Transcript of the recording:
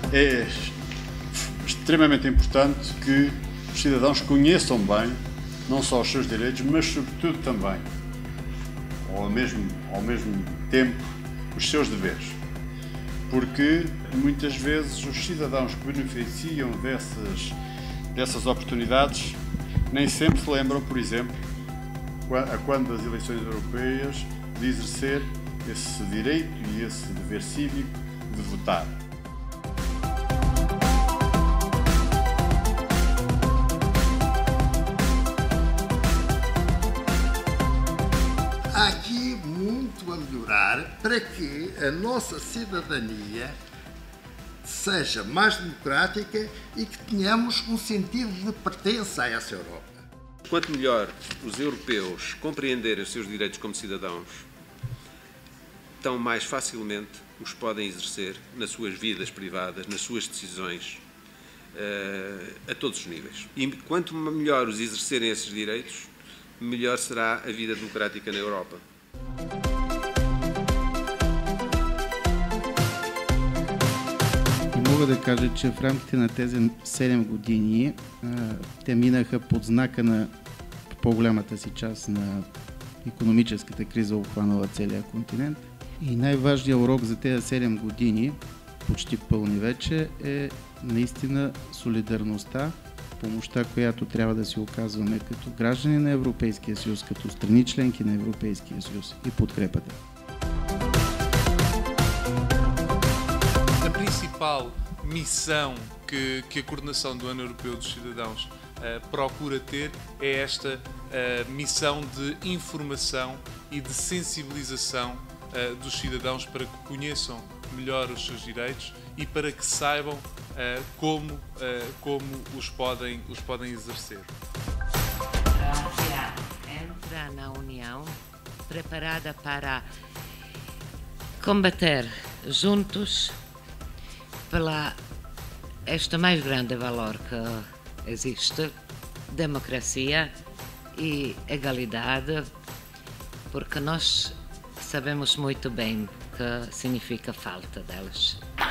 É extremamente importante que os cidadãos conheçam bem, não só os seus direitos, mas sobretudo também, ao mesmo tempo, os seus deveres. Porque muitas vezes os cidadãos que beneficiam dessas oportunidades nem sempre se lembram, por exemplo, a quando das eleições europeias, de exercer esse direito e esse dever cívico de votar. Há aqui muito a melhorar para que a nossa cidadania seja mais democrática e que tenhamos um sentido de pertença a essa Europa. Quanto melhor os europeus compreenderem os seus direitos como cidadãos, tão mais facilmente os podem exercer nas suas vidas privadas, nas suas decisões, a todos os níveis. E quanto melhor os exercerem esses direitos, melhor será a vida democrática na Europa. И мога да кажа, че в рамките на тези 7 години те минаха под знака на по-голямата си част на икономическата криза, обхванала целия континент. И най-важният урок за тези 7 години, почти пълни вече, е наистина солидарността, помощта, която трябва да си оказваме като граждани на Европейския съюз, като страни членки на Европейския съюз и подкрепата. A principal missão que a coordenação do Ano Europeu dos Cidadãos procura ter é esta missão de informação e de sensibilização dos cidadãos para que conheçam melhor os seus direitos e para que saibam como os podem exercer. Entra na União preparada para combater juntos pela este mais grande valor que existe, democracia e egalidade, porque nós sabemos muito bem que significa falta delas.